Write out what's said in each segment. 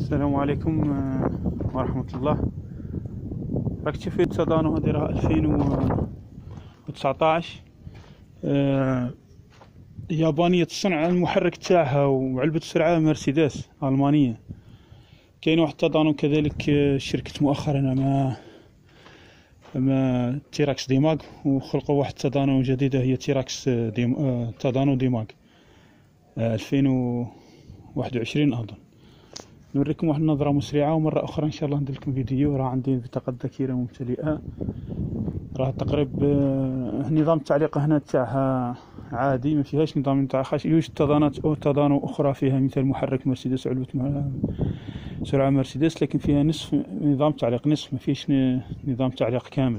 السلام عليكم ورحمة الله. راك تشوف التضانو هذه راه 2019 يابانية الصنع. المحرك تاعها وعلبة السرعة مرسيدس ألمانية. كاين واحد التضانو كذلك شركة مؤخرا مع تيراكس ديماغ، وخلقوا واحد التضانو جديدة هي تيراكس تضانو ديماغ 2021 أظن. نوريكم واحد النظرة مسرعة، ومرة أخرى إن شاء الله ندير لكم فيديو. راه عندي بطاقة ذاكرة ممتلئة، راه تقريب نظام التعليق هنا تاعها عادي، ما فيهاش نظام تاع خاص. يوجد تضانو أخرى فيها مثل محرك مرسيدس وعلبة سرعة مرسيدس، لكن فيها نصف نظام تعليق، نصف ما فيش نظام تعليق كامل.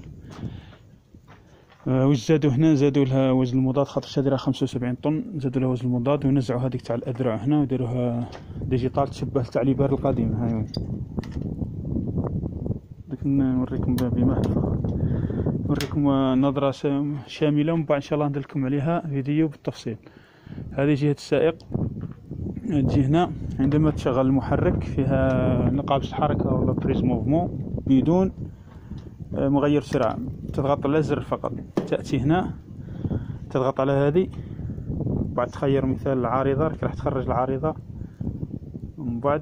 واش زادوا هنا؟ زادوا لها وزن المضاد، خاطر شادرة 75 طن، زادوا لها وزن المضاد ونزعوا هذيك تاع الأذرع هنا وداروها ديجيتال تشبه تاع ليبر القديم. هاي نوريكم بمهل فقط، نوريكم نظرة شاملة، ومن بعد إن شاء الله ندير لكم عليها فيديو بالتفصيل. هذه جهة السائق، تجي هنا عندما تشغل المحرك فيها نقابة الحركة ولا بريز موفمون بدون مغير سرعة، تضغط على زر فقط. تأتي هنا تضغط على هذه، بعد تخير مثال العارضة، راح تخرج العارضة، ومن بعد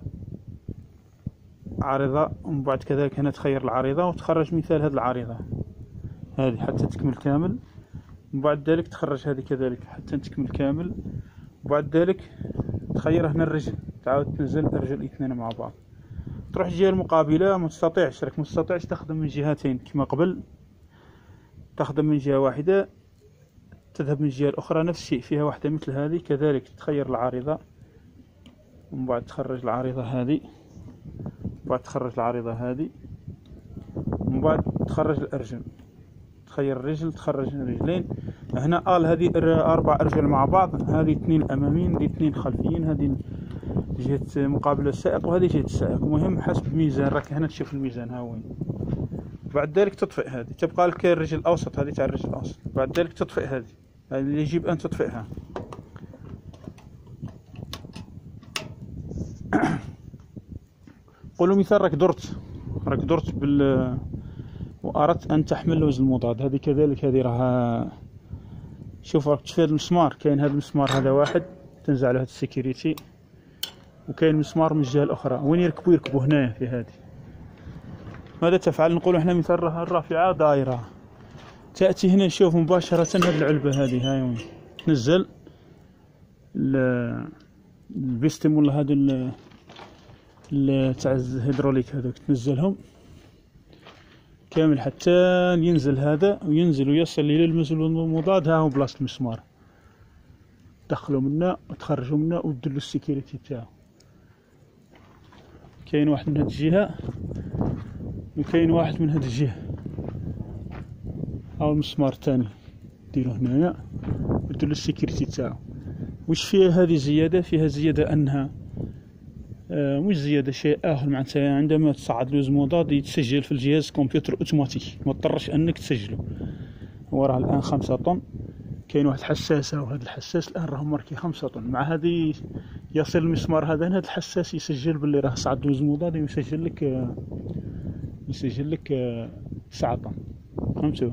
عارضة، ومن بعد كذلك هنا تخير العارضة وتخرج مثال هذه العارضة هذه حتى تكمل كامل. وبعد ذلك تخرج هذه كذلك حتى تكمل كامل. وبعد ذلك تخير هنا الرجل، تعاود تنزل الرجل اثنين مع بعض. تروح الجهة المقابلة، مستطيعش راك مستطيعش تخدم من جهتين كما قبل، تخدم من جهة واحدة تذهب من الجهة الأخرى. نفس الشيء فيها واحدة مثل هذه كذلك، تخير العارضة ومن بعد تخرج العارضة هذه، بعد تخرج العارضة هذه، ومن بعد تخرج الأرجل، تخير الرجل تخرج الرجلين. هنا هذه 4 أرجل مع بعض، هذه 2 أماميين، هذه 2 خلفيين، هذه جهة مقابل السائق وهذه جهة السائق. مهم حسب الميزان، راك هنا تشوف الميزان ها وين. بعد ذلك تطفئ هذه، تبقى لك الرجل الأوسط، هذه تاع الرجل الأوسط. بعد ذلك تطفئ هذه اللي يجب أن تطفئها. قولوا مثال راك درت وأردت أن تحمل وزن المضاد، هذه كذلك، هذه راها شوف راك تشوف هذا المسمار، كاين هذا المسمار هذا واحد تنزع له هذا السيكوريتي، وكاين مسمار من الجهة الأخرى وين يركبوا هنايا في هذه. ماذا تفعل؟ نقول احنا مثال الرافعة دائرة، تأتي هنا شوف مباشرة هذه العلبة هذه، هاي وين تنزل البيستم ولا هذا تاع الهيدروليك هذوك، تنزلهم كامل حتى ينزل هذا وينزل ويصل إلى الوزن المضاد. ها هو بلاصة المسمار، تدخلوا منا وتخرجوا منا وتدلوا السيكوريتي تاعو. كاين واحد من هذه الجهة وكاين واحد من هذه الجهة، هاو المسمار الثاني ديروه هنايا وتدلوا السيكوريتي تاعو. واش فيها هذه زيادة؟ فيها زيادة أنها مش زيادة، شيء آخر معناتها عندما تصعد الوزن المضاد يتسجل في الجهاز كمبيوتر اوتوماتيك، ما تضطرش انك تسجله. هو راه الان 5 طن، كاين واحد الحساسة، وهذا الحساس الان راه ماركي 5 طن. مع هذه يصل المسمار هذا، هذا الحساس يسجل باللي راه صعد الوزن المضاد، ويسجل لك 9 طن. فهمتوا؟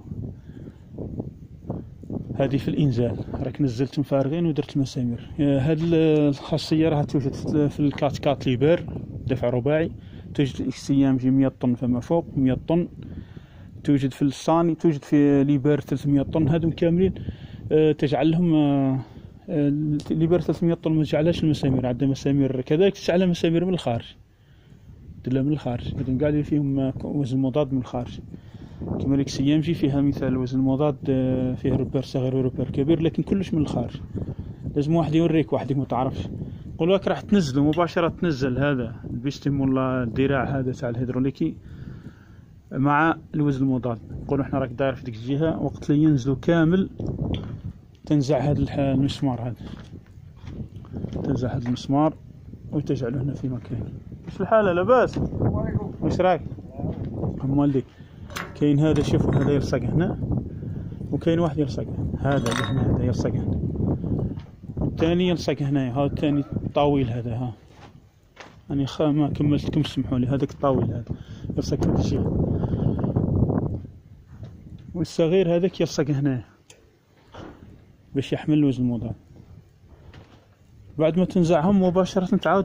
هذه في الانزال، راك نزلت مفارغين ودرت المسامير. هذه الخاصيه راه توجد في الكات ليبر دفع رباعي، توجد الاكس ام جي 100 طن فما فوق 100 طن، توجد في الصاني، توجد في ليبر 300 طن. هذم كاملين تجعل لهم ليبر 300 طن ما تجعلهاش المسامير، عندها مسامير كذلك تجعلها مسامير من الخارج، دلها من الخارج. هذم قاعد اللي فيهم وزن مضاد من الخارج. كما الاكس ام جي فيها مثال وزن المضاد، فيه روبير صغير وروبير كبير، لكن كلش من الخارج. لازم واحد يوريك، وحدك ما تعرفش. نقول لك راح تنزله مباشرة، تنزل هذا البيستم ولا الذراع هذا تاع الهيدروليكي مع الوزن المضاد. نقولوا احنا راك داير في ديك الجهة، وقت اللي ينزلوا كامل تنزع هذا المسمار، هذا تنزع هذا المسمار وتجعله هنا في مكانه. واش الحالة؟ لاباس؟ واش راك؟ مالك كاين هذا، شوفوا هذا يلصق هنا، وكاين واحد يلصق هذا هنا، هذا يلصق هنا، والثاني يلصق هنا. ها الثاني طويل هذا، ها يعني ما كملتكم، سمحوا لي. هذاك الطاويل هذا يلصق في هذا الجهة، والصغير هذاك يلصق هنا باش يحمل الوزن المضاد. بعد ما تنزعهم مباشرة تعاود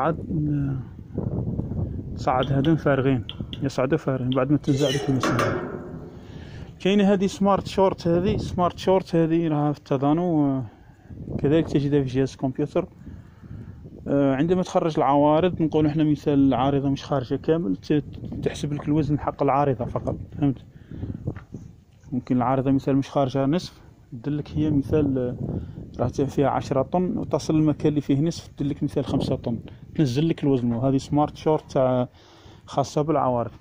تصعد هذين فارغين، يصعدوا فارغين بعد ما تنزع ذيك المسامير. كاينه هذه سمارت شورت، هذه راها في التضانو، كذلك تجدها في جهاز الكمبيوتر. عندما تخرج العوارض، نقول احنا مثال العارضة مش خارجة كامل، تحسب لك الوزن حق العارضة فقط، فهمت؟ ممكن العارضة مثال مش خارجة نصف، تدلك هي مثال راح فيها 10 طن، وتصل المكان اللي فيه نصف تدلك مثال 5 طن، تنزل لك الوزن. وهذه سمارت شورت تاع خاصة بالعوارض.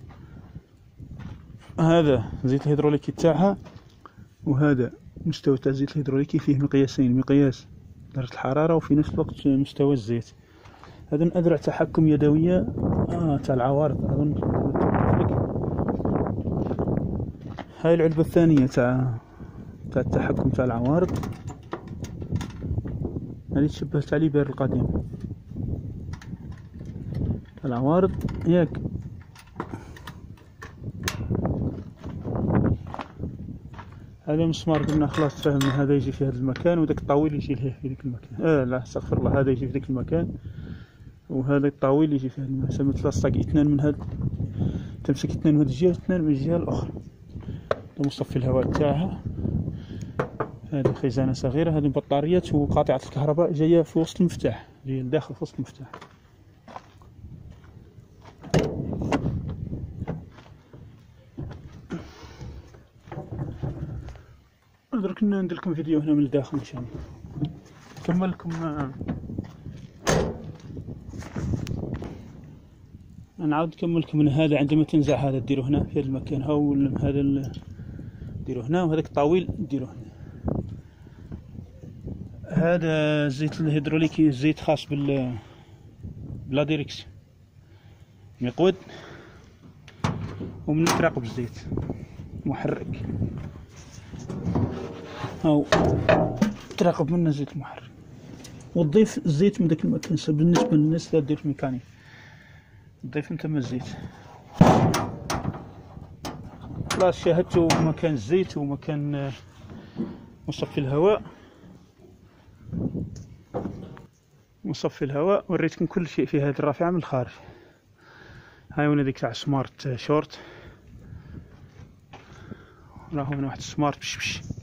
هذا زيت الهيدروليكي تاعها، وهذا مستوى تاع الزيت الهيدروليكي فيه مقياسين، مقياس درجة الحرارة وفي نفس الوقت مستوى الزيت. هذا أذرع تحكم يدوية تاع العوارض أظن. هاي العلبة الثانية تاع التحكم تاع العوارض، هذه تشبه تاع ليبير القديم تاع العوارض ياك. هذا مسمار قلنا خلاص فهمنا، هذا يجي في هذا المكان، وذاك الطاويل يجي له في ذاك المكان. لا استغفر الله، هذا يجي في ذاك المكان، وهذا الطاويل يجي في هذا المكان. سميت تلصق اثنان من هذا، تمسك اثنان من هذه الجهة واثنان من الجهة الأخرى. مصفي الهواء تاعها، هذه خزانة صغيرة، هذه بطاريات وقاطعة الكهرباء جاية في وسط المفتاح، جاية داخل في وسط المفتاح. درك ندير لكم فيديو هنا من الداخل ان شاء الله، نكمل لكم. نعاود نكمل لكم من هذا. عندما تنزع هذا ديروه هنا في هذا المكان، هذا ديروه هنا، وهذاك الطاويل ديروه هنا. هذا الزيت الهيدروليكي، الزيت خاص بلا ديريكس، مقود ومن تراقب الزيت محرك، أو تراقب منه زيت المحرك، وتضيف الزيت من ذاك المكان. بالنسبة للناس لا تضيف ميكانيك، تضيف من تم الزيت. خلاص شاهدتوا مكان الزيت ومكان مصفي الهواء، وريتكم كل شيء في هذه الرافعة من الخارج. هاي هنا ذيك تاع سمارت شورت، راهو هنا واحد سمارت بش